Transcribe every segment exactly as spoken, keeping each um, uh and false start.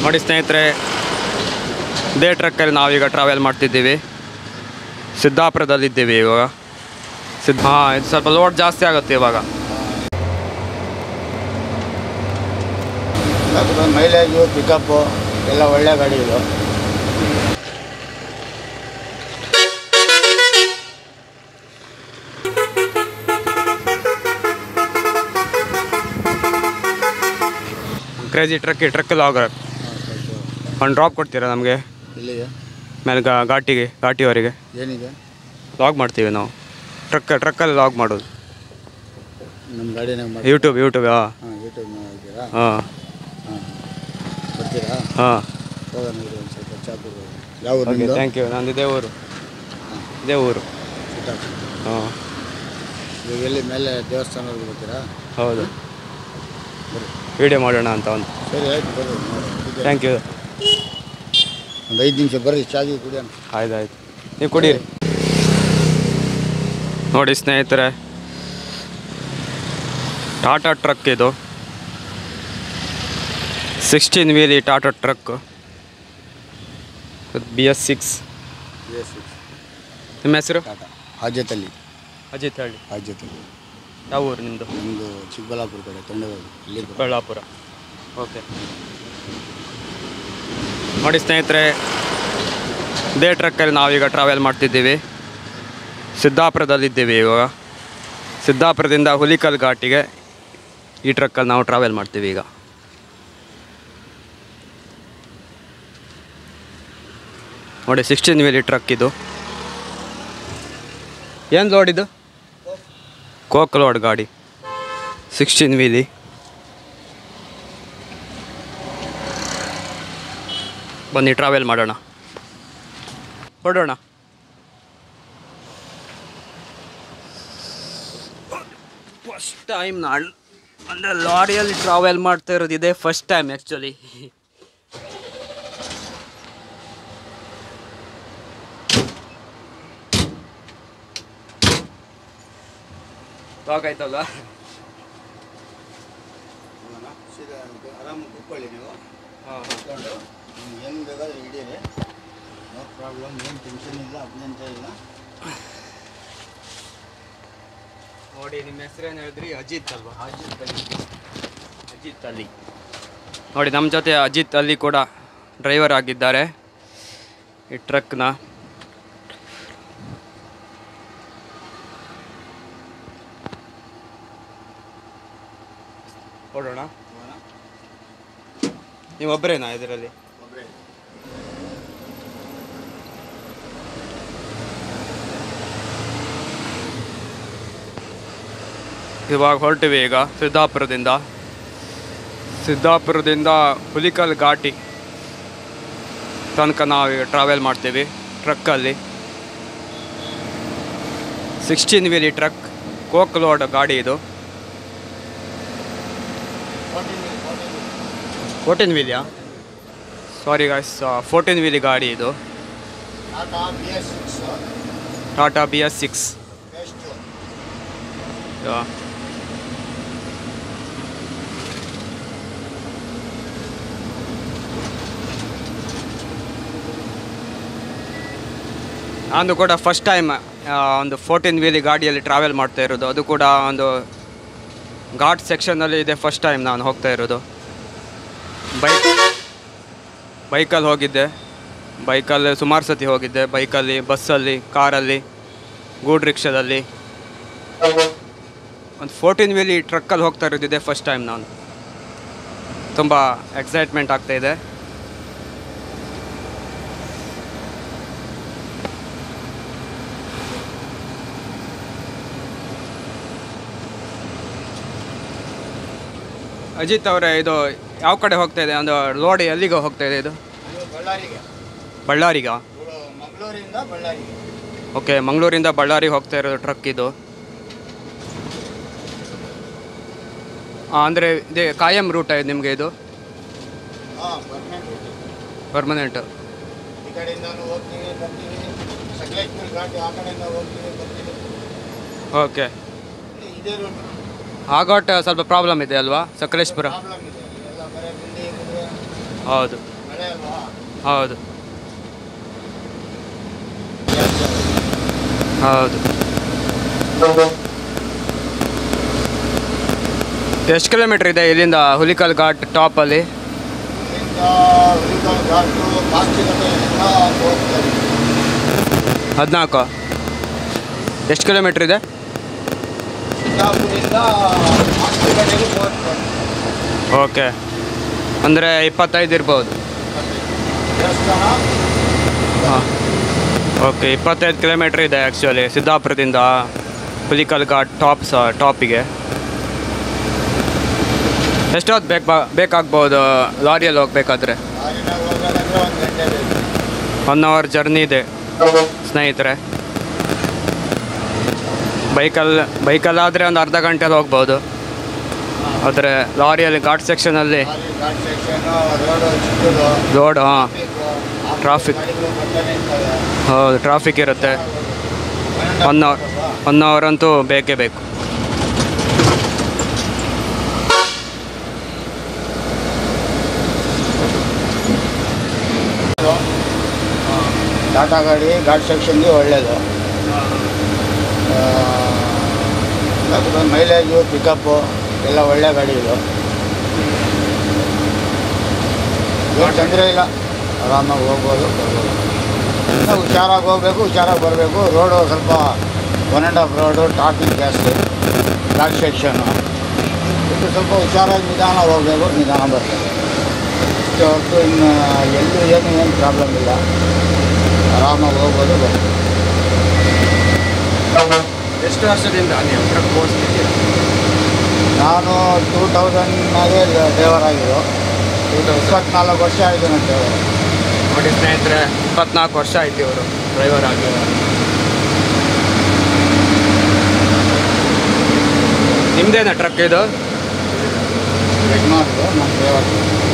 ನೋಡಿ ಸ್ನೇಹಿತರೆ, ಇದೇ ಟ್ರಕ್ಕಲ್ಲಿ ನಾವೀಗ ಟ್ರಾವೆಲ್ ಮಾಡ್ತಿದ್ದೀವಿ. ಸಿದ್ದಾಪುರದಲ್ಲಿದ್ದೀವಿ ಇವಾಗ. ಸಿದ್ಧ ಹಾಂ, ಇದು ಸ್ವಲ್ಪ ಲೋಡ್ ಜಾಸ್ತಿ ಆಗುತ್ತೆ ಇವಾಗ. ಮೈಲೇಜು ಪಿಕಪ್ಪು ಎಲ್ಲ ಒಳ್ಳೆ ಗಾಡಿ ಇದು. ಕ್ರೇಜಿ ಟ್ರಕ್ ಟ್ರಕ್ಕಲ್ಲಿ ಹೋಗ ಒಂದು ಡ್ರಾಪ್ ಕೊಡ್ತೀರಾ ನಮಗೆ ಇಲ್ಲಿಗೆ ಮೇಲೆ ಗಾ ಘಾಟಿಗೆ ಘಾಟಿಯವರೆಗೆ? ಏನಿದೆ ಲಾಗ್ ಮಾಡ್ತೀವಿ ನಾವು, ಟ್ರಕ್ ಟ್ರಕ್ಕಲ್ಲಿ ಲಾಗ್ ಮಾಡೋದು. ನಮ್ಮ ಗಾಡಿನಾಗ ಯೂಟ್ಯೂಬ್ ಯೂಟ್ಯೂಬ್ ಹಾಂ ಹಾಂ ಯೂಟ್ಯೂಬ್ ಹಾಕಿದ್ದೀರಾ? ಹಾಂ ಹಾಂ ಬರ್ತೀರಾ? ಹಾಂ ಹೋಗೋಣ ಒಂದು ಸ್ವಲ್ಪ ಚಾಪುರ್. ಯಾವ ಊರು? Okay, thank you. ನಂದು ಇದೇ ಊರು, ಇದೇ ಊರು. ಹಾಂ, ಈಗ ಎಲ್ಲಿ ಮೇಲೆ ದೇವಸ್ಥಾನದಲ್ಲಿ ಬರ್ತೀರಾ? ಹೌದು, ವಿಡಿಯೋ ಮಾಡೋಣ ಅಂತ ಒಂದು. ಸರಿ ಆಯ್ತು ಬರ್ರಿ. Thank you. ಒಂದು ಐದು ನಿಮಿಷ ಬರ್ರಿ, ಚಾಗಿ ಕುಡಿಯೋಣ. ಆಯ್ತು ಆಯ್ತು, ನೀವು ಕುಡೀರಿ. ನೋಡಿ ಸ್ನೇಹಿತರೆ, ಟಾಟಾ ಟ್ರಕ್ ಇದು, ಸಿಕ್ಸ್ಟೀನ್ ವೀಲಿ Tata truck B S six. B S six. ನಿಮ್ಮ ಹೆಸರು? ಟಾಟಾ ಹಾಜತಲ್ಲಿ. ಅಜಿತ್ ಹಳ್ಳಿ. ಹಾಜತಲ್ಲಿ. ಯಾವ ಊರು ನಿಮ್ಮದು? ನಿಮ್ಮದು ಚಿಕ್ಕಬಳ್ಳಾಪುರ ಕಡೆ, ತೊಂಡೆವಾಡಿ. ಇಲ್ಲಿ ಬಳ್ಳಾಪುರ. ಓಕೆ. ನೋಡಿ ಸ್ನೇಹಿತರೆ, ಇದೇ ಟ್ರಕ್ಕಲ್ಲಿ ನಾವೀಗ ಟ್ರಾವೆಲ್ ಮಾಡ್ತಿದ್ದೀವಿ. ಸಿದ್ದಾಪುರದಲ್ಲಿದ್ದೀವಿ ಇವಾಗ. ಸಿದ್ದಾಪುರದಿಂದ ಹುಲಿಕಲ್ ಘಾಟಿಗೆ ಈ ಟ್ರಕ್ಕಲ್ಲಿ ನಾವು ಟ್ರಾವೆಲ್ ಮಾಡ್ತೀವಿ ಈಗ. ನೋಡಿ, ಸಿಕ್ಸ್ಟೀನ್ ವೀಲಿ ಟ್ರಕ್ ಇದು. ಏನು ಲೋಡ್ ಇದು? ಕೋಕ್ ಲೋಡ್ ಗಾಡಿ, ಸಿಕ್ಸ್ಟೀನ್ ವೀಲಿ. ಬನ್ನಿ ಟ್ರಾವೆಲ್ ಮಾಡೋಣ, ಹೊರಡೋಣ. ಫಸ್ಟ್ ಟೈಮ್ ನಾನು ಅಂದರೆ ಲಾರಿಯಲ್ಲಿ ಟ್ರಾವೆಲ್ ಮಾಡ್ತಾ ಇರೋದು ಇದೇ ಫಸ್ಟ್ ಟೈಮ್ ಆ್ಯಕ್ಚುಲಿ. ಆಯ್ತಲ್ಲ, ಆರಾಮಾಗಿ ಕೂತ್ಕೊಳ್ಳಿ ನೀವು. ಹಾಂ ಕೂತ್ಕೊಂಡು ನಿಮ್ಗೆ ಹೆಂಗೆ ಬೇಕಾದ್ರೆ ಹಿಡೀರಿ, ನೋ ಪ್ರಾಬ್ಲಮ್. ಏನು ಟೆನ್ಷನ್ ಇಲ್ಲ, ಅಭ್ಯಂತರ ಇಲ್ಲ. ನೋಡಿ, ನಿಮ್ಮ ಹೆಸರೇನು ಹೇಳಿದ್ರಿ? ಅಜಿತ್ ಅಲ್ವಾ? ಅಜಿತ್ ಅಲಿ. ಅಜಿತ್ ಅಲಿ. ನೋಡಿ, ನಮ್ಮ ಜೊತೆ ಅಜಿತ್ ಅಲಿ ಕೂಡ ಡ್ರೈವರ್ ಆಗಿದ್ದಾರೆ ಈ ಟ್ರಕ್ನ. ಹೊರಡೋಣ. ನೀವು ಒಬ್ಬರೇನಾ ಇದರಲ್ಲಿ? ಒಬ್ಬರೇ. ಇವಾಗ ಹೊರಟಿವಿ ಈಗ ಸಿದ್ದಾಪುರದಿಂದ. ಸಿದ್ದಾಪುರದಿಂದ ಹುಲಿಕಲ್ ಘಾಟಿ ತನಕ ನಾವು ಟ್ರಾವೆಲ್ ಮಾಡ್ತೀವಿ ಟ್ರಕ್ಕಲ್ಲಿ. ಸಿಕ್ಸ್ಟೀನ್ ವೀಲಿ ಟ್ರಕ್, ಕೋಕ್ ಲೋಡ್ ಗಾಡಿ ಇದು. ಫೋರ್ಟೀನ್ ವೀಲಿಯಾ? ಸಾರಿ ಗಾಯ್ಸ್, ಫೋರ್ಟೀನ್ ವೀಲಿ ಗಾಡಿ ಇದು. Tata B S six. Tata B S six. ನಾನು ಕೂಡ ಫಸ್ಟ್ ಟೈಮ್ ಒಂದು ಫೋರ್ಟೀನ್ ವೀಲಿ ಗಾಡಿಯಲ್ಲಿ ಟ್ರಾವೆಲ್ ಮಾಡ್ತಾ ಇರೋದು, ಅದು ಕೂಡ ಒಂದು ಘಾಟ್ ಸೆಕ್ಷನಲ್ಲಿ ಇದೆ. ಫಸ್ಟ್ ಟೈಮ್ ನಾನು ಹೋಗ್ತಾ ಇರೋದು. ಬೈಕ್ ಬೈಕಲ್ಲಿ ಹೋಗಿದ್ದೆ, ಬೈಕಲ್ಲಿ ಸುಮಾರು ಸತಿ ಹೋಗಿದ್ದೆ. ಬೈಕಲ್ಲಿ, ಬಸ್ಸಲ್ಲಿ, ಕಾರಲ್ಲಿ, ಗೂಡ್ ರಿಕ್ಷಾದಲ್ಲಿ. ಒಂದು ಫೋರ್ಟೀನ್ ವೀಲಿ ಟ್ರಕ್ಕಲ್ಲಿ ಹೋಗ್ತಾ ಇರೋದಿದೆ ಫಸ್ಟ್ ಟೈಮ್ ನಾನು. ತುಂಬ ಎಕ್ಸೈಟ್ಮೆಂಟ್ ಆಗ್ತಾಯಿದೆ. ಅಜಿತ್ ಅವರೇ, ಇದು ಯಾವ ಕಡೆ ಹೋಗ್ತಾ ಇದೆ? ಒಂದು ಲೋಡ್ ಎಲ್ಲಿಗೆ ಹೋಗ್ತಾ ಇದೆ ಇದು? ಬಳ್ಳಾರಿಗೆ. ಬಳ್ಳಾರಿಗಾ? ಮಂಗಳೂರಿಂದ ಬಳ್ಳಾರಿಗೆ. ಓಕೆ, ಮಂಗಳೂರಿಂದ ಬಳ್ಳಾರಿಗೆ ಹೋಗ್ತಾ ಇರೋದು ಟ್ರಕ್ ಇದು. ಅಂದರೆ ಇದೇ ಕಾಯಂ ರೂಟ ಇದು ನಿಮಗೆ ಇದು? ಹಾಂ, ಪರ್ಮನೆಂಟ್. ಪರ್ಮನೆಂಟ್. ಈ ಕಡೆಯಿಂದನೂ ಹೋಗ್ತೀವಿ ಬರ್ತೀವಿ, ಸಕಲೇಶ್ಪುರ ಘಾಟಿ ಆ ಕಡೆಯಿಂದ ಹೋಗ್ತೀವಿ ಬರ್ತೀವಿ. ಓಕೆ, ಇದೇ ರೂಟ್. ಆ ಘಾಟ್ ಸ್ವಲ್ಪ ಪ್ರಾಬ್ಲಮ್ ಇದೆ ಅಲ್ವಾ? ಸಕಲೇಶ್ಪುರ ಪ್ರಾಬ್ಲಮ್ ಇದೆ, ಎಲ್ಲ ಬರೀ ಗುಂಡಿ ಕುದುರೆ ಹೌದು ಮಳೆ ಅಲ್ವಾ? ಹೌದು ಹೌದು. ಎಷ್ಟು ಕಿಲೋಮೀಟ್ರ್ ಇದೆ ಇಲ್ಲಿಂದ ಹುಲಿಕಲ್ ಘಾಟ್ ಟಾಪಲ್ಲಿ? ಇಲ್ಲಿಂದ ಹುಲಿಕಲ್ ಘಾಟು ಕಾಸ್ತಿಗಟ್ಟೆಯಿಂದ ಹೋಗ್ತಾರೆ. ಹದಿನಾಲ್ಕು. ಎಷ್ಟು ಕಿಲೋಮೀಟ್ರ್ ಇದೆ? ಸಿದ್ದಾಪುರದಿಂದ ಕಾಸ್ತಿಗಟ್ಟೆಗೆ ಹೋಗ್ತಾರೆ. ಓಕೆ, ಅಂದರೆ ಇಪ್ಪತ್ತೈದು ಇರ್ಬೋದು. ದೇವಸ್ಥಾನ ಹಾಂ, ಓಕೆ. ಇಪ್ಪತ್ತೈದು ಕಿಲೋಮೀಟ್ರ್ ಇದೆ ಆ್ಯಕ್ಚುಲಿ ಸಿದ್ದಾಪುರದಿಂದ ಹುಲಿಕಲ್ ಘಾಟ್ ಟಾಪ್ ಸ ಟಾಪಿಗೆ. ಎಷ್ಟೊತ್ತು ಬೇಕು ಬೇಕಾಗ್ಬೋದು ಲಾರಿಯಲ್ಲಿ ಹೋಗ್ಬೇಕಾದ್ರೆ? ಲಾರಿನಾಗ ಹೋಗೋದಂದ್ರೆ ಒಂದು ಗಂಟೆ ಬೇಕು. ಒನ್ ಅವರ್ ಜರ್ನಿ ಇದೆ ಸ್ನೇಹಿತರೆ. ಬೈಕಲ್ಲಿ ಬೈಕಲ್ಲಾದರೆ ಒಂದು ಅರ್ಧ ಗಂಟೆಯಲ್ಲಿ ಹೋಗ್ಬೋದು. ಆದರೆ ಲಾರಿಯಲ್ಲಿ ಘಾಟ್ ಸೆಕ್ಷನಲ್ಲಿ ಲಾರಿ ಘಾಟ್ ಸೆಕ್ಷನು, ರೋಡು ಚಿಕ್ಕದು, ರೋಡ್, ಹಾಂ, ಟ್ರಾಫಿಕ್. ಗಾಡಿಗಳು ಬರ್ತಾನೆ ಇರ್ತವೆ. ಹೌದು, ಟ್ರಾಫಿಕ್ ಇರುತ್ತೆ. ಒನ್ ಅವರ್ ಒನ್ ಅವರ್ ಅಂತೂ ಬೇಕೇ ಬೇಕು. ಟಾಟಾ ಗಾಡಿ ಘಾಟ್ ಸೆಕ್ಷನ್ಗೆ ಒಳ್ಳೆಯದು. ಮೈಲೇಜು ಪಿಕಪ್ಪು ಎಲ್ಲ ಒಳ್ಳೆ ಗಾಡಿ ಇದು. ಏನು ತೊಂದರೆ ಇಲ್ಲ, ಆರಾಮಾಗಿ ಹೋಗ್ಬೋದು ಬರ್ಬೋದು. ಇನ್ನು ಹುಷಾರಾಗಿ ಹೋಗಬೇಕು, ಹುಷಾರಾಗಿ ಬರಬೇಕು. ರೋಡು ಸ್ವಲ್ಪ one and half road, traffic ಜಾಸ್ತಿ, ಘಾಟ್ ಸೆಕ್ಷನು. ಇದು ಸ್ವಲ್ಪ ಹುಷಾರಾಗಿ ನಿಧಾನ ಹೋಗಬೇಕು, ನಿಧಾನ ಬರಬೇಕು. ಇಷ್ಟು ಹೊರತು ಇನ್ನು ಎಲ್ಲೂ ಏನು ಏನು ಪ್ರಾಬ್ಲಮ್ ಇಲ್ಲ, ಆರಾಮಾಗಿ ಹೋಗ್ಬೋದು ಬರ್ಬೋದು. ಎಷ್ಟು ವರ್ಷದಿಂದ ನೀವು ಟ್ರಕ್ ಓಡಿಸ್ತಿದ್ದೀರಾ? ನಾನು ಟೂ ತೌಸಂಡ್ನಾಗೆ ಡ್ರೈವರ್ ಆಗಿದ್ದು. ಟೂ ತೌಸಂಡ್ ಇಪ್ಪತ್ನಾಲ್ಕು ವರ್ಷ ಆಯಿತು ನಾನು ಡ್ರೈವರ್. ನೋಡಿ ಸ್ನೇಹಿತರೆ, ಇಪ್ಪತ್ನಾಲ್ಕು ವರ್ಷ ಆಯ್ತು ಇವರು ಡ್ರೈವರ್ ಆಗಿ. ನಿಮ್ಮದೇನಾ ಟ್ರಕ್ ಇದು? ಯಜಮಾನ್ರು ನಾನು ಡ್ರೈವರ್.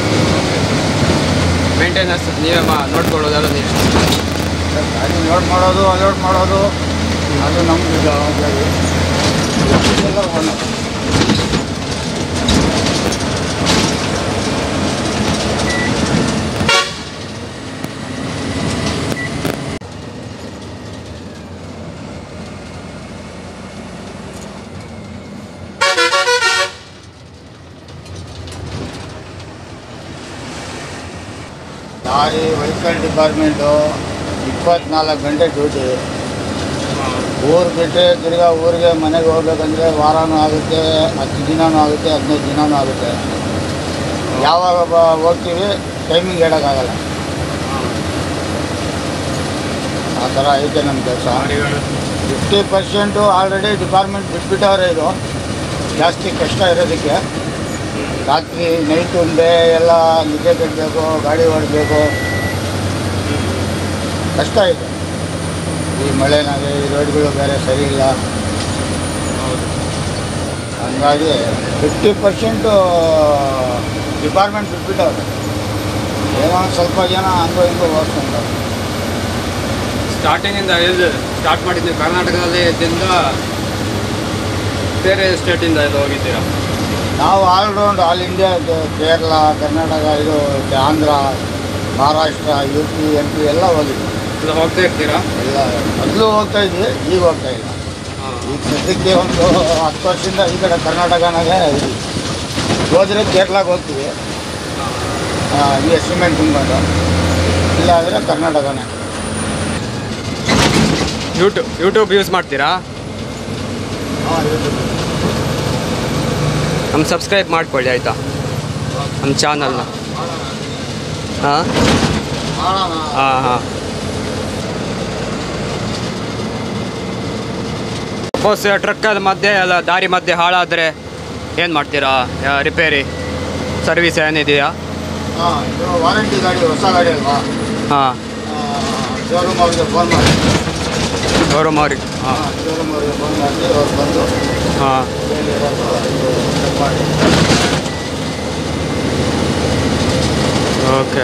ಮೇಂಟೆನೆನ್ಸ್ ನೀವೇ ಮಾ ನೋಡ್ಕೊಳ್ಳೋದಲ್ಲ ನೀವು? ಗಾಡಿ ಲೋಡ್ ಮಾಡೋದು ಅಲೋಡ್ ಮಾಡೋದು ಅದು ನಮ್ಮದು ಜವಾಬ್ದಾರಿ. ಎಲ್ಲ ಒಳ್ಳೆ ಲಾರಿ ವೆಹಿಕಲ್ ಡಿಪಾರ್ಟ್ಮೆಂಟು ಇಪ್ಪತ್ನಾಲ್ಕು ಗಂಟೆ ಡ್ಯೂಟಿ. ಊರು ಬಿಟ್ಟರೆ ತಿರ್ಗಾ ಊರಿಗೆ ಮನೆಗೆ ಹೋಗ್ಬೇಕಂದ್ರೆ ವಾರನೂ ಆಗುತ್ತೆ, ಹತ್ತು ದಿನವೂ ಆಗುತ್ತೆ, ಹದಿನೈದು ದಿನವೂ ಆಗುತ್ತೆ. ಯಾವಾಗ ಬ ಹೋಗ್ತೀವಿ ಟೈಮಿಂಗ್ ಹೇಳೋಕ್ಕಾಗಲ್ಲ. ಆ ಥರ ಐತೆ ನಮ್ಮ ಕೆಲಸ. ಫಿಫ್ಟಿ ಪರ್ಸೆಂಟು ಆಲ್ರೆಡಿ ಡಿಪಾರ್ಟ್ಮೆಂಟ್ ಬಿಟ್ಬಿಟ್ಟವ್ರೆ. ಇದು ಜಾಸ್ತಿ ಕಷ್ಟ ಇರೋದಕ್ಕೆ. ರಾತ್ರಿ ನೈಟ್ ಒಂದೇ ಎಲ್ಲ ನಿದ್ದೆ ಕಟ್ಟಬೇಕು, ಗಾಡಿ ಹೊಡಬೇಕು, ಕಷ್ಟ ಇದೆ. ಈ ಮಳೆನಾಗೆ ಈ ರೋಡ್ಗಳು ಬೇರೆ ಸರಿ ಇಲ್ಲ. ಹಂಗಾಗಿ ಫಿಫ್ಟಿ ಪರ್ಸೆಂಟು ಡಿಪಾರ್ಟ್ಮೆಂಟ್ ಬಿಟ್ಬಿಟ್ಟವ್ರೆ. ಏನೋ ಒಂದು ಸ್ವಲ್ಪ ಜನ ಹಂಗೋ ಹಿಂಗೋ ಓಡಿಸ್ಕೊಂತಾರೆ. ಸ್ಟಾರ್ಟಿಂಗಿಂದ ಎಲ್ಲಿ ಸ್ಟಾರ್ಟ್ ಮಾಡಿದ್ವಿ? ಕರ್ನಾಟಕದಲ್ಲಿ ಇದ್ದಿಂದ ಬೇರೆ ಸ್ಟೇಟಿಂದ ಎಲ್ಲ ಹೋಗಿದ್ದೀರಾ? ನಾವು all round all India, Kerala, Karnataka, ಇದು Andhra, Maharashtra, U P, M P ಎಲ್ಲ ಹೋಗಿದ್ವಿ. ಎಲ್ಲ ಹೋಗ್ತಾ ಇರ್ತೀರಾ? ಎಲ್ಲ ಮೊದಲು ಹೋಗ್ತಾ ಇದ್ವಿ, ಈಗ ಹೋಗ್ತಾ ಇಲ್ಲ. ಈಗ ಸದ್ಯಕ್ಕೆ ಒಂದು ಹತ್ತು ವರ್ಷದಿಂದ ಈ ಕಡೆ ಕರ್ನಾಟಕನಾಗೆ ಇದ್ವಿ. ಹೋದರೆ ಕೇರಳಕ್ಕೆ ಹೋಗ್ತೀವಿ, ಈ ಸಿಮೆಂಟ್ ತುಂಬೋದು. ಇಲ್ಲ ಅಂದರೆ ಕರ್ನಾಟಕನೇ. ಯೂಟ್ಯೂಬ್ ಯೂಟ್ಯೂಬ್ ಯೂಸ್ ಮಾಡ್ತೀರಾ? ಹಾಂ, ಯೂಟ್ಯೂಬ್ ನಮ್ಮ ಸಬ್ಸ್ಕ್ರೈಬ್ ಮಾಡ್ಕೊಳ್ಳಿ ಆಯಿತಾ, ನಮ್ಮ ಚಾನಲ್ನ. ಹಾಂ ಮಾಡೋಣ. ಹಾಂ ಹಾಂ ಸಪೋಸ್ ಟ್ರಕ್ಕಲ್ಲಿ ಮಧ್ಯೆ ಎಲ್ಲ ದಾರಿ ಮಧ್ಯೆ ಹಾಳಾದರೆ ಏನು ಮಾಡ್ತೀರಾ? ರಿಪೇರಿ ಸರ್ವಿಸ್ ಏನಿದೆಯಾ? ಹಾಂ, ಇದು ವಾರಂಟಿ ಗಾಡಿ, ಹೊಸ ಗಾಡಿ ಅಲ್ವಾ? ಹಾಂ, ಶೋರೂಮ್ ಅವ್ರಿಗೆ ಫೋನ್ ಮಾಡಿ. ಶೋರೂಮ್ ಅವ್ರಿಗೆ? ಹಾಂ ಶೋರೂಮ್ ಅವ್ರಿಗೆ ಫೋನ್ ಮಾಡಿ ಅವ್ರು ಬಂದು ಹಾಂ ಚೆಕ್ ಮಾಡಿ. ಓಕೆ.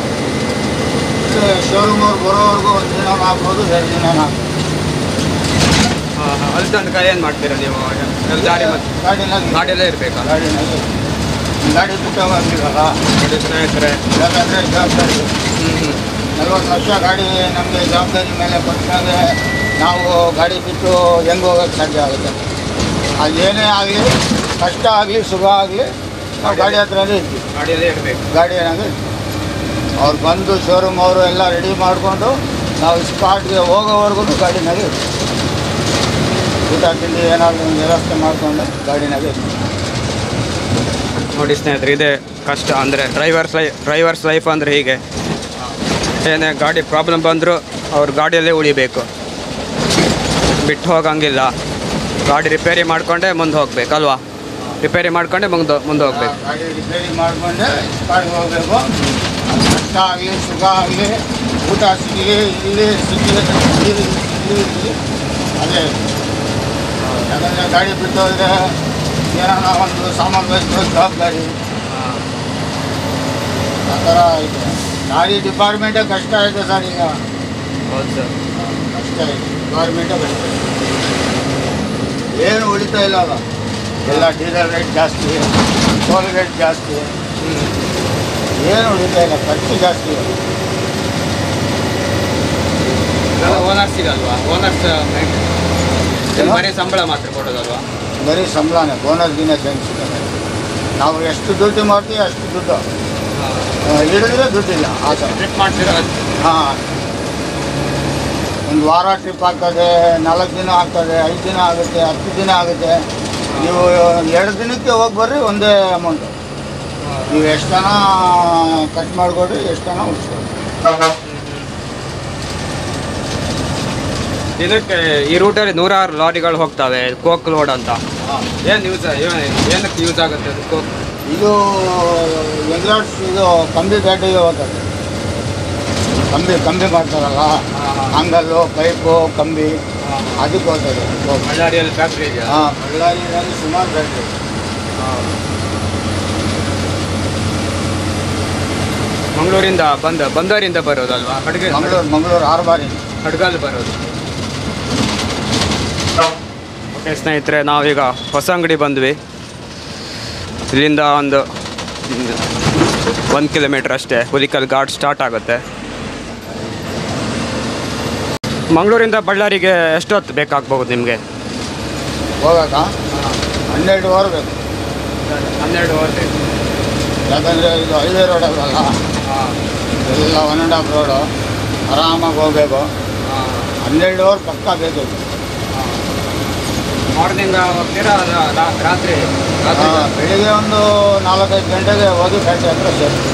ಶೋರೂಮ್ ಅವ್ರು ಬರೋವರೆಗೂ ಒಂದು ದಿನ ಆಗ್ಬೋದು, ಎರಡು ದಿನ ಆಗ್ಬೋದು. ಹಾಂ ಹಾಂ ಅಲ್ಲಿ ತನಕ ಏನು ಮಾಡ್ತೀರಾ ನೀವು? ದಾರಿ ಮತ್ತೆ ಗಾಡಿನಾಗ ಗಾಡಿಯಲ್ಲೇ ಇರಬೇಕಾ? ಗಾಡಿನಾಗ ಗಾಡಿ ಬಿಟ್ಟು ಹೋಗಿರಲ್ಲ. ನೋಡಿ ಸ್ನೇಹಿತರೆ, ಯಾಕಂದರೆ ಜವಾಬ್ದಾರಿ ಹ್ಞೂ ನಲ್ವತ್ತು ಲಕ್ಷ ಗಾಡಿ ನಮಗೆ ಜವಾಬ್ದಾರಿ ಮೇಲೆ ಕೊಟ್ಟಾಗೆ ನಾವು ಗಾಡಿ ಬಿಟ್ಟು ಹೆಂಗೆ ಹೋಗೋಕ್ಕೆ ಸಾಧ್ಯ ಆಗುತ್ತೆ? ಅದು ಏನೇ ಆಗಲಿ, ಕಷ್ಟ ಆಗಲಿ ಸುಖ ಆಗಲಿ, ನಾವು ಗಾಡಿ ಹತ್ರನೇ ಇರ್ತೀವಿ. ಗಾಡಿಯಲ್ಲೇ ಇರಬೇಕು. ಗಾಡಿ ಏನಾದರೂ ಅವ್ರು ಬಂದು ಶೋರೂಮ್ ಅವರು ಎಲ್ಲ ರೆಡಿ ಮಾಡಿಕೊಂಡು ನಾವು ಸ್ಪಾಟ್ಗೆ ಹೋಗೋವರೆಗೂ ಗಾಡಿನಾಗೆ ಇರ್ತೀವಿ. ಊಟ ತಿಂಡಿ ಏನಾದರೂ ಒಂದು ವ್ಯವಸ್ಥೆ ಮಾಡಿಕೊಂಡು ಗಾಡಿನಾಗೆ ಇರ್ತೀವಿ. ನೋಡಿ ಸ್ನೇಹಿತರೆ, ಇದೇ ಕಷ್ಟ ಅಂದರೆ ಡ್ರೈವರ್ಸ್ ಲೈ ಡ್ರೈವರ್ಸ್ ಲೈಫ್ ಅಂದರೆ ಹೀಗೆ. ಏನೇ ಗಾಡಿ ಪ್ರಾಬ್ಲಮ್ ಬಂದರೂ ಅವ್ರು ಗಾಡಿಯಲ್ಲೇ ಉಳಿಬೇಕು, ಬಿಟ್ಟು ಹೋಗಂಗಿಲ್ಲ. ಗಾಡಿ ರಿಪೇರಿ ಮಾಡಿಕೊಂಡೇ ಮುಂದೆ ಹೋಗ್ಬೇಕಲ್ವಾ? ರಿಪೇರಿ ಮಾಡ್ಕೊಂಡೆ ಮುಂದೆ ಮುಂದೆ ಹೋಗ್ಬೇಕು. ಗಾಡಿ ರಿಪೇರಿ ಮಾಡಿಕೊಂಡೆ ಸ್ಪಾಟ್ಗೆ ಹೋಗಬೇಕು. ಕಷ್ಟ ಆಗಲಿ ಸುಖ ಆಗಲಿ, ಊಟ ಸಿಗಲಿ, ಇಲ್ಲಿ ಸಿಗಲಿ, ಇಲ್ಲಿ ಇಲ್ಲಿ ಅದೇ. ಯಾಕಂದರೆ ಗಾಡಿ ಬಿಟ್ಟು ಹೋದರೆ ಏನಾರ ಒಂದು ಸಾಮಾನು ಬೇಕು, ಜವಾಬ್ದಾರಿ ಆ ಥರ ಇದೆ. ಗಾಡಿ ಡಿಪಾರ್ಟ್ಮೆಂಟೇ ಕಷ್ಟ ಇದೆ ಸರ್ ಈಗ. ಹೌದು ಸರ್, ಕಷ್ಟ ಇದೆ, ಡಿಪಾರ್ಟ್ಮೆಂಟೇ ಕಷ್ಟ ಇದೆ. ಏನು ಉಳಿತಾ ಇಲ್ಲ ಅಲ್ಲ, ಎಲ್ಲ ಡೀಸೆಲ್ ರೇಟ್ ಜಾಸ್ತಿ, ಟೋಲ್ ರೇಟ್ ಜಾಸ್ತಿ, ಏನು ಉಳಿತಾ ಇಲ್ಲ, ಖರ್ಚು ಜಾಸ್ತಿ ಇದೆ. ಓನರ್ಸ್ ಇದಲ್ವಾ? ಓನರ್ಸ್ ಬರೀ ಸಂಬಳ ಮಾತ್ರ ಕೊಡೋದಲ್ವಾ? ಬರೀ ಸಂಬಳನೇ, ಬೋನಸ್ ಗಿನಸ್ ಹೆಂಗೆ ಸಿಗುತ್ತೆ? ನಾವು ಎಷ್ಟು ದುಡ್ಡು ಮಾಡ್ತೀವಿ ಅಷ್ಟು ದುಡ್ಡು ಹಿಡಿದ್ರೆ ದುಡ್ಡಿಲ್ಲ ಆ ಥರ. ಟ್ರಿಪ್ ಮಾಡ್ತೀರ? ಹಾಂ, ಒಂದು ವಾರ ಟ್ರಿಪ್ ಆಗ್ತದೆ, ನಾಲ್ಕು ದಿನ ಆಗ್ತದೆ, ಐದು ದಿನ ಆಗುತ್ತೆ, ಹತ್ತು ದಿನ ಆಗುತ್ತೆ. ನೀವು ಎರಡು ದಿನಕ್ಕೆ ಹೋಗಿ ಬರ್ರಿ, ಒಂದೇ ಅಮೌಂಟು. ನೀವು ಎಷ್ಟು ಜನ ಕಟ್ ಮಾಡಿಕೊಡ್ರಿ, ಎಷ್ಟು ಜನ ಉಳಿಸ್ಕೊಡ್ರಿ. ಇದಕ್ಕೆ ಈ ರೂಟಲ್ಲಿ ನೂರಾರು ಲಾರಿಗಳು ಹೋಗ್ತವೆ, ಕೋಕ್ ಲೋಡ್ ಅಂತ. ಏನು ಯೂಸ್ ಏನಕ್ಕೆ ಯೂಸ್ ಆಗುತ್ತೆ ಅದು ಕೋಕ್? ಇದು ಎಗ್ರಾಟ್ಸ್, ಇದು ಕಂಬಿ ಬ್ಯಾಟಿಗೆ ಹೋಗ್ತದೆ. ಕಂಬಿ ಕಂಬಿ ಮಾಡ್ತಾರಲ್ಲ, ಅಂಗಲ್ಲು, ಪೈಪು, ಕಂಬಿ, ಅದಕ್ಕೆ ಹೋಗ್ತದೆ. ಬಳ್ಳಾರಿಯಲ್ಲಿ ಫ್ಯಾಕ್ಟ್ರಿ ಇದೆಯಾ? ಹಾಂ, ಬಳ್ಳಾರಿಯಲ್ಲಿ ಸುಮಾರು ಫ್ಯಾಕ್ಟ್ರಿ. ಮಂಗಳೂರಿಂದ ಬಂದ ಬಂದವರಿಂದ ಬರೋದಲ್ವಾ? ಹಡ್ಗೆ ಮಂಗಳೂರು ಮಂಗಳೂರು ಆರು ಬಾರಿ ಹಡ್ಗಲ್ಲಿ ಬರೋದು. ಓಕೆ ಸ್ನೇಹಿತರೆ, ನಾವೀಗ ಹೊಸ ಅಂಗಡಿ ಬಂದ್ವಿ. ಇಲ್ಲಿಂದ ಒಂದು ಒಂದು ಕಿಲೋಮೀಟ್ರ್ ಅಷ್ಟೇ ಹುಲಿಕಲ್ ಘಾಟ್ ಸ್ಟಾರ್ಟ್ ಆಗುತ್ತೆ. ಮಂಗಳೂರಿಂದ ಬಳ್ಳಾರಿಗೆ ಎಷ್ಟೊತ್ತು ಬೇಕಾಗ್ಬೋದು ನಿಮಗೆ ಹೋಗಾಕ? ಹನ್ನೆರಡು ಅವರ್ ಬೇಕು. ಹನ್ನೆರಡು ಅವರ್ ಬೇಕು. ಯಾಕಂದರೆ ಇದು ಹೈವೇ ರೋಡ್ ಅಲ್ಲ, ಎಲ್ಲ ಒನ್ ಆ್ಯಂಡ್ ಹಾಫ್ ರೋಡು, ಆರಾಮಾಗಿ ಹೋಗಬೇಕು. ಹನ್ನೆರಡು ಅವರ್ ಪಕ್ಕ ಬೇಕು. ಮಾರ್ನಿಂಗ್ ಹೋಗ್ತೀರಾ ರಾತ್ರಿ? ಬೆಳಿಗ್ಗೆ ಒಂದು ನಾಲ್ಕೈದು ಗಂಟೆಗೆ ಹೋಗಿ ಫ್ಯಾಕ್ಟ್ರಿ ಹತ್ರ ಸೇರ್ತೀವಿ.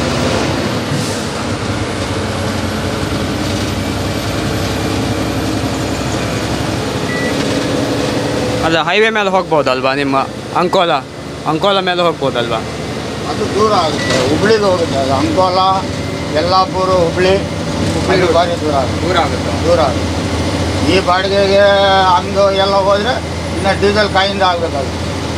ಅಲ್ಲ, ಹೈವೇ ಮೇಲೆ ಹೋಗ್ಬೋದಲ್ವಾ? ನಿಮ್ಮ ಅಂಕೋಲ ಅಂಕೋಲ ಮೇಲೆ ಹೋಗ್ಬೋದಲ್ವಾ? ಅದು ದೂರ ಆಗುತ್ತೆ, ಹುಬ್ಳಿಗೆ ಹೋಗುತ್ತೆ. ಅದು ಅಂಕೋಲ, ಯಲ್ಲಾಪುರ, ಹುಬ್ಳಿ ಹುಬ್ಳಿ ಭಾರಿ ದೂರ ಆಗುತ್ತೆ. ದೂರ ಆಗುತ್ತೆ ದೂರ ಆಗುತ್ತೆ. ಈ ಬಾಡಿಗೆಗೆ ಹಂಗೆ ಎಲ್ಲ ಹೋದರೆ ಇನ್ನು ಡೀಸೆಲ್ ಕಾಯಿಂದ ಆಗಬೇಕಾಗುತ್ತೆ.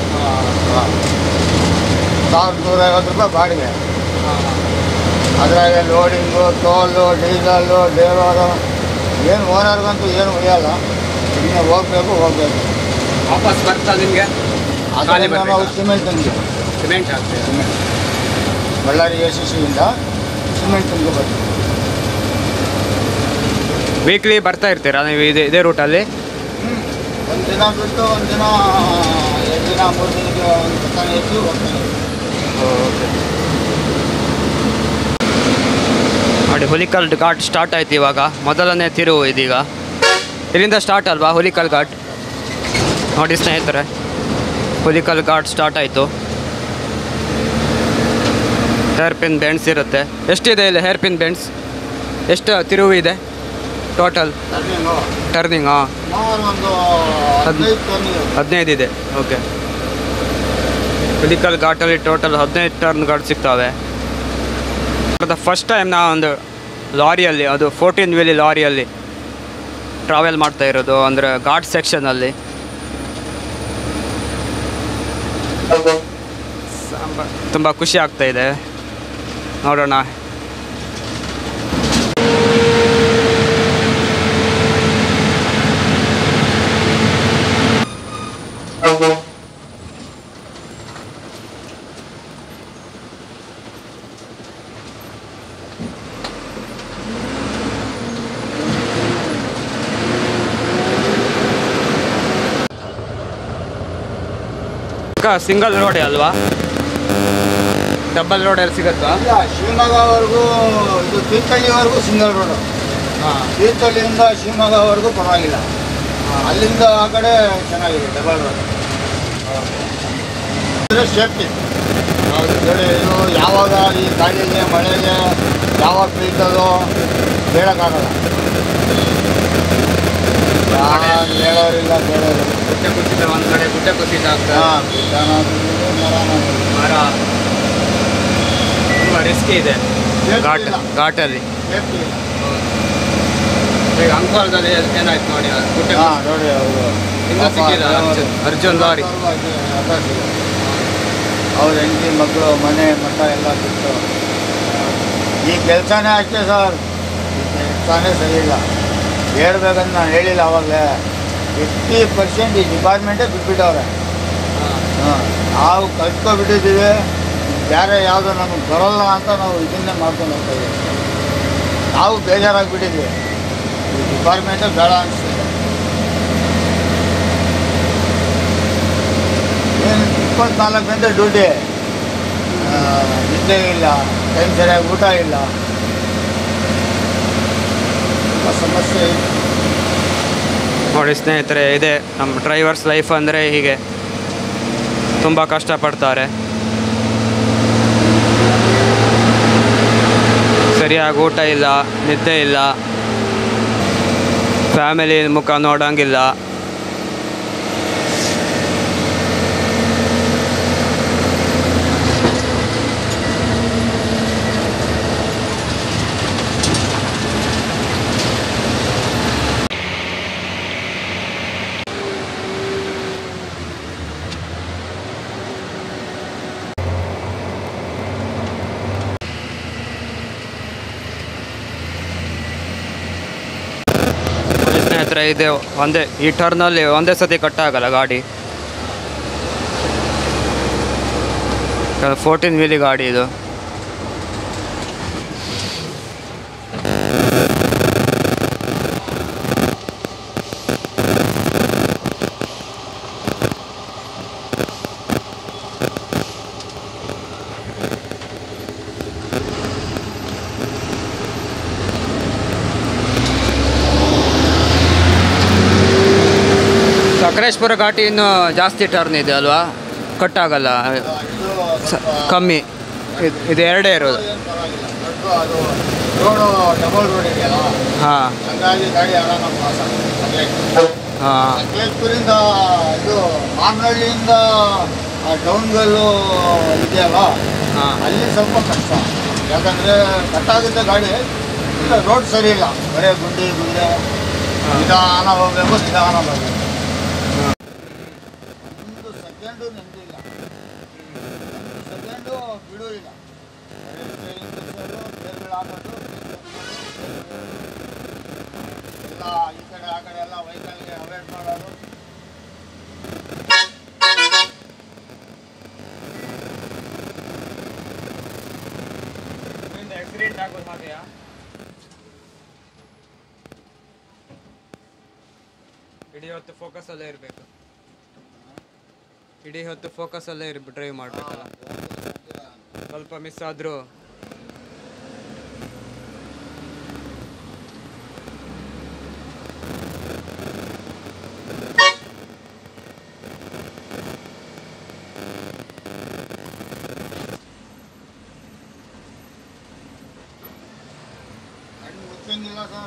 ಸಾವಿರದ ನೂರೈವತ್ತು ರೂಪಾಯಿ ಬಾಡಿಗೆ. ಅದರಾಗೆ ಲೋಡಿಂಗು, ಟೋಲು, ಡೀಸಲ್ಲು, ಡ್ರೈವರು, ಏನು ಓನರ್ಗಂತೂ ಏನು ಉಳಿಯಲ್ಲ. ಇನ್ನು ಹೋಗಬೇಕು ಹೋಗಬೇಕು ವಾಪಸ್ ಬರ್ತಾ ನಿಮಗೆ? ಅದರಿಂದ ನಾವು ಸಿಮೆಂಟ್ ತಂದಿದ್ದೀವಿ. ಸಿಮೆಂಟ್ ಆಗ್ತದೆ. ಸಿಮೆಂಟ್ ಬಳ್ಳಾರಿ ಎಸ್ ಸಿ ಸಿಯಿಂದ ಸಿಮೆಂಟ್ ತಂದು ಬರ್ತೀವಿ. ವೀಕ್ಲಿ ಬರ್ತಾ ಇರ್ತೀರಾ ನೀವು ಇದೇ ಇದೇ ರೂಟಲ್ಲಿ? ಒಂದು ದಿನ ಬಿಟ್ಟು ಒಂದು ದಿನ, ಎರಡು ದಿನ, ಮೂರು ದಿನಕ್ಕೆ ಒಂದು ಬರ್ತಾನೆ ಇರ್ತೀವಿ, ಹೋಗ್ತಾನೆ ಓಕೆ. ನೋಡಿ, ಹುಲಿಕಲ್ ಘಾಟ್ ಸ್ಟಾರ್ಟ್ ಆಯ್ತು ಇವಾಗ. ಮೊದಲನೇ ತಿರುವು ಇದೀಗ. ಇಲ್ಲಿಂದ ಸ್ಟಾರ್ಟ್ ಅಲ್ವಾ ಹುಲಿಕಲ್ ಘಾಟ್? ನೋಡಿ ಸ್ನೇಹಿತರೆ, ಹುಲಿಕಲ್ ಘಾಟ್ ಸ್ಟಾರ್ಟ್ ಆಯಿತು. ಹೇರ್ ಪಿನ್ ಬೆಂಡ್ಸ್ ಇರುತ್ತೆ. ಎಷ್ಟಿದೆ ಇಲ್ಲಿ ಹೇರ್ ಪಿನ್ ಬೆಂಡ್ಸ್? ಎಷ್ಟು ತಿರುವು ಇದೆ ಟೋಟಲ್ ಟರ್ನಿಂಗು. ಟರ್ನಿಂಗ್? ಹಾಂ, ಸುಮಾರು ಒಂದು ಹದಿನೈದು ಟರ್ನಿಂಗ್. ಹದಿನೈದು ಇದೆ. ಓಕೆ. ಹುಲಿಕಲ್ ಘಾಟಲ್ಲಿ ಟೋಟಲ್ ಹದಿನೈದು ಟರ್ನ್ಗಳು ಸಿಗ್ತವೆ. ಫಸ್ಟ್ ಟೈಮ್ ನಾ ಒಂದು ಲಾರಿಯಲ್ಲಿ, ಅದು ಫೋರ್ಟೀನ್ ವೀಲಿ ಲಾರಿಯಲ್ಲಿ ಟ್ರಾವೆಲ್ ಮಾಡ್ತಾ ಇರೋದು, ಅಂದರೆ ಘಾಟ್ ಸೆಕ್ಷನಲ್ಲಿ. ತುಂಬ ಖುಷಿ ಆಗ್ತಾ ಇದೆ. ನೋಡೋಣ. ಸಿಂಗಲ್ ರೋಡೇ ಅಲ್ವಾ? ಡಬಲ್ ರೋಡಲ್ಲಿ ಸಿಗುತ್ತಾ? ಇಲ್ಲ, ಶಿವಮೊಗ್ಗವರೆಗೂ ಇದು ತೀರ್ಥಹಳ್ಳಿವರೆಗೂ ಸಿಂಗಲ್ ರೋಡು. ಹಾಂ. ತೀರ್ಥಹಳ್ಳಿಯಿಂದ ಶಿವಮೊಗ್ಗವರೆಗೂ ಪರವಾಗಿಲ್ಲ. ಅಲ್ಲಿಂದ ಆ ಕಡೆ ಚೆನ್ನಾಗಿದೆ ಡಬಲ್ ರೋಡ್. ಅಂದರೆ ಸೇಫ್ಟಿ. ಹೌದು. ನೋಡಿ, ಇದು ಯಾವಾಗ ಈ ಗಾಳಿಗೆ ಮಳೆಗೆ ಯಾವಾಗ ಬೀಳ್ತದೋ ಹೇಳೋಕ್ಕಾಗಲ್ಲ. ಯಾರು ಹೇಳೋರಿಲ್ಲ ಕೇಳೋರು. ಗುಡ್ಡೆ ಕುಸಿತ ಒಂದು ಕಡೆ ಗುಡ್ಡೆ ಕುಸಿತ ಆಗ್ತದೆ. ಹಾಂ, ಮರ ತುಂಬ ರಿಸ್ಕಿ ಇದೆ ಘಾಟ್ ಇಲ್ಲ. ಘಾಟಲ್ಲಿ. ಸೇಫ್ಟಿ ಇಲ್ಲ. ಈಗ ಅಂಕೋಲದಲ್ಲಿ ಏನಾಯ್ತು ನೋಡಿ, ಗುಡ್ಡೆ ಹಾಂ, ನೋಡಿ ಅವರು ಹಿಂದೆ ಸಿಕ್ಕಿಲ್ಲ ಅರ್ಜುನ್ ಅರ್ಜುನ್ ಲಾರಿ. ಅವ್ರ ಹೆಂಡತಿ ಮಕ್ಕಳು ಮನೆ ಮಠ ಎಲ್ಲ ಬಿಟ್ಟು ಈ ಕೆಲಸನೇ ಅಷ್ಟೇ ಸರ್. ಈ ಕೆಲಸನೇ ಸರಿ ಇಲ್ಲ. ಹೇಳ್ಬೇಕಂತ ನಾನು ಹೇಳಿಲ್ಲ ಅವಾಗಲೇ. ಫಿಫ್ಟಿ ಪರ್ಸೆಂಟ್ ಈ ಡಿಪಾರ್ಟ್ಮೆಂಟೇ ಬಿಟ್ಬಿಟ್ಟವ್ರೆ. ಹಾಂ, ನಾವು ಕಲ್ತ್ಕೊಬಿಟ್ಟಿದ್ದೀವಿ. ಬೇರೆ ಯಾವುದೋ ನಮಗೆ ಬರೋಲ್ಲ ಅಂತ ನಾವು ಇದನ್ನೇ ಮಾಡ್ಕೊಂಡು ಹೋಗ್ತಾ ಇದ್ದೀವಿ. ನಾವು ಬೇಜಾರಾಗಿಬಿಟ್ಟಿದ್ವಿ. ಈ ಡಿಪಾರ್ಟ್ಮೆಂಟೇ ಬೇಡ ಅನಿಸ್ತಿದೆ. ಏನು ಇಪ್ಪತ್ನಾಲ್ಕು ಗಂಟೆ ಡ್ಯೂಟಿ, ನಿದ್ದೆ ಇಲ್ಲ, ಟೈಮ್ ಸರಿಯಾಗಿ ಊಟ ಇಲ್ಲ, ತುಂಬ ಸಮಸ್ಯೆ ಇದೆ. ನೋಡಿ ಸ್ನೇಹಿತರೆ, ಇದೆ ನಮ್ಮ ಡ್ರೈವರ್ಸ್ ಲೈಫ್ ಅಂದರೆ ಹೀಗೆ ತುಂಬ ಕಷ್ಟಪಡ್ತಾರೆ. ಸರಿಯಾಗಿ ಊಟ ಇಲ್ಲ, ನಿದ್ದೆ ಇಲ್ಲ, ಫ್ಯಾಮಿಲಿ ಮುಖ ನೋಡೋಂಗಿಲ್ಲ. ಸ್ನೇಹಿತರೆ, ಇದೆ ಒಂದೇ ಈ ಟರ್ನಲ್ಲಿ ಒಂದೇ ಸತಿ ಕಟ್ಟಾಗಲ್ಲ ಗಾಡಿ. ಫೋರ್ಟೀನ್ ವೀಲಿ ಗಾಡಿ ಇದು. ಸಕಲೇಶ್ಪುರ ಘಾಟಿ ಇನ್ನೂ ಜಾಸ್ತಿ ಟರ್ನ್ ಇದೆ ಅಲ್ವಾ? ಕಟ್ಟಾಗಲ್ಲ, ಸ ಕಮ್ಮಿ. ಇದು ಇದು ಎರಡೇ ಇರೋದು. ಅದು ರೋಡು ಡಬಲ್ ರೋಡ್ ಇದೆಯಲ್ಲ, ಹಾಂ ಹಂಗಾಗಿ ಗಾಡಿ ಆರಾಮಾಗಿ ಪಾಸ್ ಆಗುತ್ತೆ. ಹಾಂ. ಸಕಲೇಶ್ಪುರಿಂದ ಇದು ಮಾಮನಹಳ್ಳಿಯಿಂದ ಡೌನ್ಗಲ್ಲು ಇದೆಯಲ್ಲ, ಹಾಂ. ಅಲ್ಲಿ ಸ್ವಲ್ಪ ಕಷ್ಟ. ಯಾಕಂದರೆ ಕಟ್ಟಾಗುತ್ತೆ ಗಾಡಿ. ಇಲ್ಲ, ರೋಡ್ ಸರಿ ಇಲ್ಲ, ಬರೀ ಗುಂಡಿ ಗುಂಡೆ. ನಿಧಾನ ಹೋಗಬೇಕು, ನಿಧಾನ ಬರಬೇಕು. ಒಂದು ಸೆಕೆಂಡು ನೆಮ್ಮದಿಲ್ಲ, ಒಂದು ಸೆಕೆಂಡು ಬಿಡುವುದಿಲ್ಲ. ಹಾಕೋದು ಎಲ್ಲ ಈ ಕಡೆ ಆ ಕಡೆ ಎಲ್ಲ ವೆಹಿಕಲ್ಗೆ ಅವಾಯ್ಡ್ ಮಾಡೋದು. ಆಕ್ಸಿಡೆಂಟ್ ಆಗೋದು ಹಾಗೆಯಾ? ಇಡೀ ಹೊತ್ತು ಫೋಕಸಲ್ಲೇ ಇರಬೇಕು. ಇಡೀ ಹೊತ್ತು ಫೋಕಸಲ್ಲೇ ಇರ್ ಡ್ರೈವ್ ಮಾಡಬೇಕಲ್ಲ. ಸ್ವಲ್ಪ ಮಿಸ್ ಆದರೂ ಕಣ್ಣು ಮುಚ್ಚಂಗಿಲ್ಲ ಸರ್.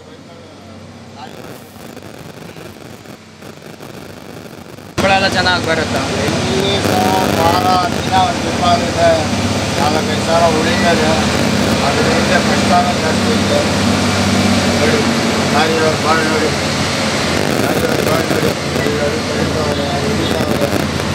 ಮಕ್ಕಳೆಲ್ಲ ಚೆನ್ನಾಗಿ ಬರುತ್ತಾ? ಎಲ್ಲಿ ಸರ್ ಭಾಳ ದಿನ ಒಂದು ಡಿಪಾಗಿದೆ, ನಾಲ್ಕೈದು ಸಾವಿರ ಉಳಿತದೆ. ಅದರಿಂದ ಕಷ್ಟನೂ ಜಾಸ್ತಿ ಇದೆ. ನೋಡಿ ಗಾಡಿಯವ್ರು ಭಾಳ ನೋಡಿ, ಗಾಡಿಯವ್ರು ಭಾಳ ನೋಡಿ, ಎಲ್ಲರೂ ಕರೀತವ್ರೆ, ಹಿಡಿತವ್ರೆ.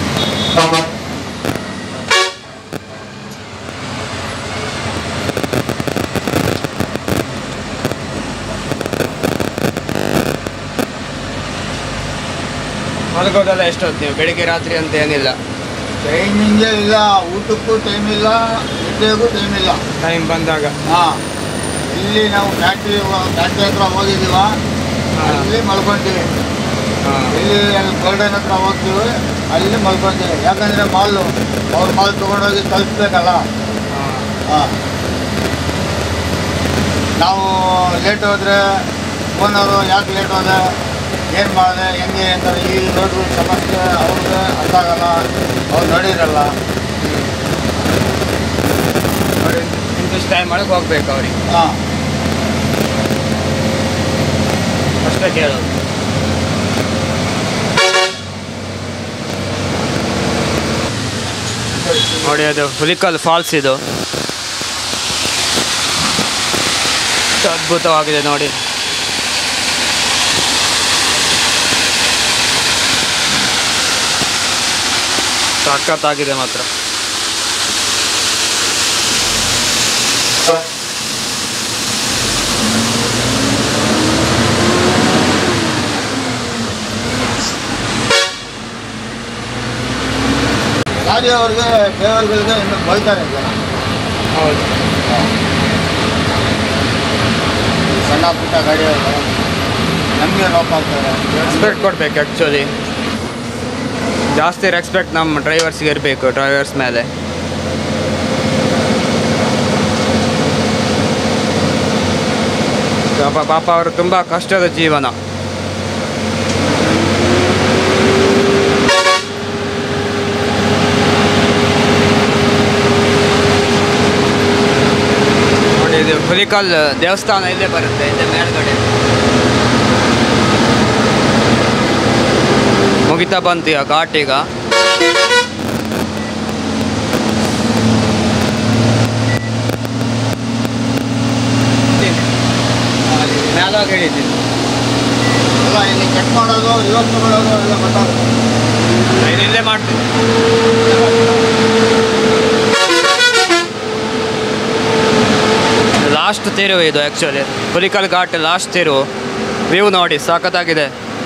ಮಲಗೋದೆಲ್ಲ ಎಷ್ಟೊತ್ತು ನೀವು? ಬೆಳಿಗ್ಗೆ ರಾತ್ರಿ ಅಂತ ಏನಿಲ್ಲ, ಟೈಮಿಂಗೇ ಇಲ್ಲ. ಊಟಕ್ಕೂ ಟೈಮ್ ಇಲ್ಲ, ನಿದ್ದೆಗೂ ಟೈಮ್ ಇಲ್ಲ. ಟೈಮ್ ಬಂದಾಗ. ಹಾಂ, ಇಲ್ಲಿ ನಾವು ಫ್ಯಾಕ್ಟ್ರಿ ಫ್ಯಾಕ್ಟ್ರಿ ಹತ್ರ ಹೋಗಿದ್ದೀವ, ಅಲ್ಲಿ ಮಲ್ಕೊಂತೀವಿ. ಹಾಂ. ಇಲ್ಲಿ ಗೋಲ್ಡನ್ ಹತ್ರ ಹೋಗ್ತೀವಿ, ಅಲ್ಲಿ ಮಲ್ಕೊಂತೀವಿ. ಯಾಕಂದರೆ ಮಾಲು ಅವ್ರ ಮಾಲ್ ತೊಗೊಂಡೋಗಿ ತಲುಪಿಸ್ಬೇಕಲ್ಲ. ಹಾಂ, ನಾವು ಲೇಟ್ ಹೋದರೆ ಫೋನವರು ಯಾಕೆ ಲೇಟ್ ಹೋದೆ, ಏನು ಮಾಡಿದೆ, ಹೆಂಗೆ ಅಂತಾರೆ. ಈ ರೋಡ್ಗಳ ಸಮಸ್ಯೆ ಅವ್ರಿಗೆ ಅರ್ಥ ಆಗಲ್ಲ, ಅವ್ರು ನೋಡಿರಲ್ಲ. ನೋಡಿ ಇಂತಿಷ್ಟು ಟೈಮ್ ಒಳಗೆ ಹೋಗ್ಬೇಕು ಅವ್ರಿಗೆ. ಹಾಂ, ಅಷ್ಟೇ ಕೇಳೋದು. ನೋಡಿ ಅದು ಹುಲಿಕಲ್ ಫಾಲ್ಸ್ ಇದು ಅದ್ಭುತವಾಗಿದೆ ನೋಡಿ. ಸಖತ್ತಾಗಿದೆ ಮಾತ್ರ. ಗಾಡಿ ಅವ್ರಿಗೆ ಡ್ರೈವರ್ಗಳಿಗೆ ಇನ್ನು ಬೈತಾರೆ ಜನ. ಹೌದು, ಸಣ್ಣ ಪುಟ್ಟ ಗಾಡಿ ನಮಗೆ ಲೋಪ ಆಗ್ತಾರೆ. ರೆಸ್ಪೆಕ್ಟ್ ಕೊಡ್ಬೇಕು. ಆ್ಯಕ್ಚುಲಿ ಜಾಸ್ತಿ ರೆಸ್ಪೆಕ್ಟ್ ನಮ್ಮ ಡ್ರೈವರ್ಸ್ಗೆ ಇರಬೇಕು, ಡ್ರೈವರ್ಸ್ ಮೇಲೆ. ಪಾಪ ಪಾಪ ಅವರು ತುಂಬ ಕಷ್ಟದ ಜೀವನ. ನೋಡಿ ಇದು ಹುಲಿಕಲ್ ದೇವಸ್ಥಾನ ಇಲ್ಲೇ ಬರುತ್ತೆ, ಇಲ್ಲೇ ಮೇಲ್ಗಡೆ. ಮುಗಿತಾ ಬಂತು ಈಗ ಘಾಟ್. ಈಗ ಮೇಲಾಗ ಹೇಳಿದ್ದೀನಿ ಎಲ್ಲ ಇಲ್ಲಿ ಕಟ್ ಮಾಡೋದು, ರಿವರ್ಸ್ ಮಾಡೋದು ಎಲ್ಲ ಗೊತ್ತಾಗುತ್ತೆ. ನಾನು ಇಲ್ಲೇ ಮಾಡ್ತೀನಿ. ಲಾಸ್ಟ್ ತಿರುವು ಇದು ಆ್ಯಕ್ಚುಲಿ, ಹುಲಿಕಲ್ ಘಾಟ್ ಲಾಸ್ಟ್ ತಿರುವು. ವ್ಯೂ ನೋಡಿ ಸಖತ್ತಾಗಿದೆ.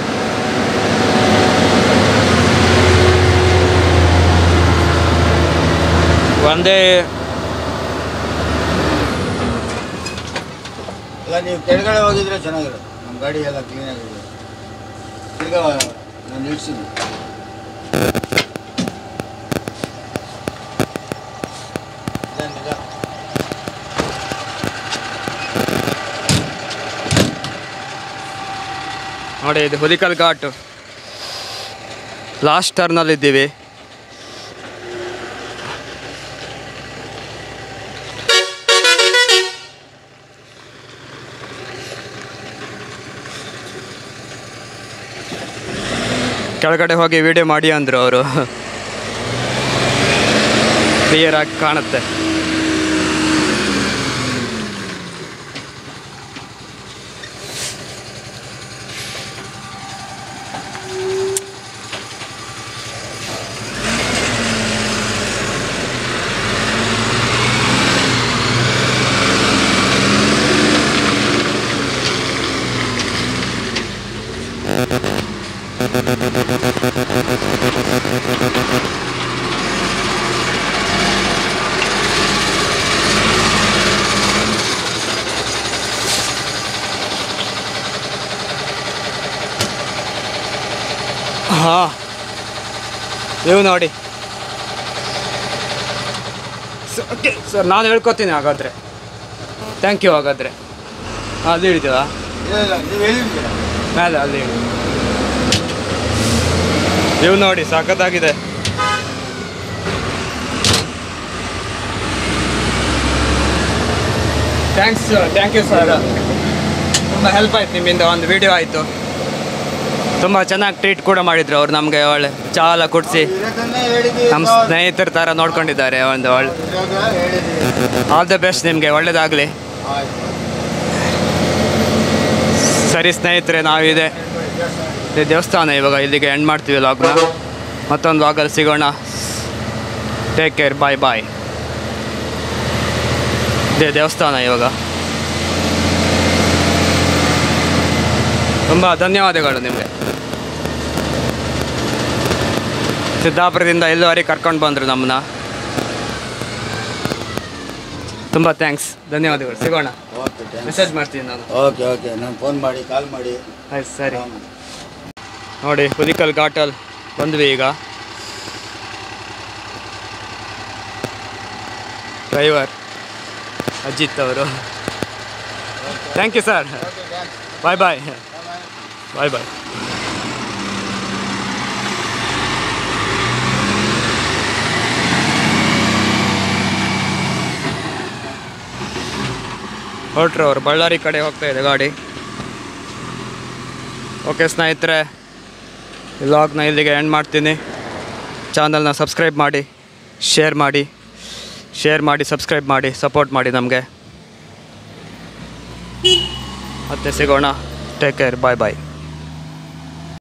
ಒಂದೇ ಇಲ್ಲ, ನೀವು ಕೆಳಗಡೆ ಹೋಗಿದ್ರೆ ಚೆನ್ನಾಗಿರುತ್ತೆ. ನಮ್ಮ ಗಾಡಿ ಎಲ್ಲ ಕ್ಲೀನಾಗಿದೆ. ಈಗ ನಾನು ನಿಲ್ಸಿದ್ದೆ. ನೋಡಿ ಇದು ಹುಲಿಕಲ್ ಘಾಟ್ ಲಾಸ್ಟ್ ಟರ್ನಲ್ಲಿದ್ದೀವಿ. ಕೆಳಗಡೆ ಹೋಗಿ ವಿಡಿಯೋ ಮಾಡಿ ಅಂದರು ಅವರು. ಕ್ಲಿಯರ್ ಆಗಿ ಕಾಣುತ್ತೆ. ಹಾಂ, ನೀವು ನೋಡಿ ಓಕೆ ಸರ್, ನಾನು ಹೇಳ್ಕೊತೀನಿ ಹಾಗಾದರೆ. Thank you. ಹಾಗಾದರೆ ಅಲ್ಲಿ ಹಿಡಿತೀವಾ? ಇಲ್ಲ ಇಲ್ಲ, ನೀವು ಹೇಳಿದ್ದೀರಾ ಮೇಲೆ ಅಲ್ಲಿ ಹಿಡಿ. ನೀವು ನೋಡಿ ಸಖತ್ತಾಗಿದೆ. Thanks thank you sir. ತುಂಬ ಹೆಲ್ಪ್ ಆಯ್ತು ನಿಮ್ಮಿಂದ. ಒಂದು ವಿಡಿಯೋ ಆಯಿತು. ತುಂಬ ಚೆನ್ನಾಗಿ ಟ್ರೀಟ್ ಕೂಡ ಮಾಡಿದ್ರು ಅವ್ರು ನಮಗೆ. ಒಳ್ಳೆ ಚಾ ಎಲ್ಲ ಕುಡಿಸಿ ಇರೋದನ್ನೇ ಹೇಳಿದ್ದೀವಿ. ನಮ್ಮ ಸ್ನೇಹಿತರ ಥರ ನೋಡ್ಕೊಂಡಿದ್ದಾರೆ. ಒಂದು ಒಳ್ಳೆ ಇರೋದ ಹೇಳಿದ್ದೀವಿ. ಆಲ್ ದ ಬೆಸ್ಟ್ ನಿಮಗೆ, ಒಳ್ಳೇದಾಗಲಿ. ಆಯ್ತು. ಸರಿ ಸ್ನೇಹಿತರೆ, ನಾವಿದೆ ಇದೆ ದೇವಸ್ಥಾನ. ಇವಾಗ ಇಲ್ಲಿಗೆ ಎಂಡ್ ಮಾಡ್ತೀವಿ ಲಾಗ್ನ. ಮತ್ತೊಂದು ಲಾಗಲ್ಲಿ ಸಿಗೋಣ. Take care, bye bye. ಇದೇ ದೇವಸ್ಥಾನ ಇವಾಗ. ತುಂಬ ಧನ್ಯವಾದಗಳು ನಿಮಗೆ. ಸಿದ್ದಾಪುರದಿಂದ ಇಲ್ಲಿವರೆಗೆ ಕರ್ಕೊಂಡು ಬಂದರು ನಮ್ಮನ್ನ. ತುಂಬ ಥ್ಯಾಂಕ್ಸ್, ಧನ್ಯವಾದಗಳು. ಸಿಗೋಣ. Okay, thanks. ಮೆಸೇಜ್ ಮಾಡ್ತೀನಿ ನಾನು. ಓಕೆ ಓಕೆ, ನಾನು ಫೋನ್ ಮಾಡಿ ಕಾಲ್ ಮಾಡಿ. ಆಯ್ತು ಸರಿ. ನೋಡಿ ಹುಲಿಕಲ್ ಘಾಟಲ್ಲಿ ಬಂದ್ವಿ ಈಗ. ಡ್ರೈವರ್ ಅಜಿತ್ ಅವರು. Thank you sir. Bye bye bye bye. ಹೊರಟ್ರು ಅವರು, ಬಳ್ಳಾರಿ ಕಡೆ ಹೋಗ್ತಾ ಇದೆ ಗಾಡಿ. ಓಕೆ ಸ್ನೇಹಿತರೆ, ವ್ಲಾಗ್ನ ಇಲ್ಲಿಗೆ ಎಂಡ್ ಮಾಡ್ತೀನಿ. ಚಾನಲ್ನ ಸಬ್ಸ್ಕ್ರೈಬ್ ಮಾಡಿ, ಶೇರ್ ಮಾಡಿ ಶೇರ್ ಮಾಡಿ ಸಬ್ಸ್ಕ್ರೈಬ್ ಮಾಡಿ, ಸಪೋರ್ಟ್ ಮಾಡಿ ನಮಗೆ. ಮತ್ತೆ ಸಿಗೋಣ. Take care. ಬಾಯ್ ಬಾಯ್.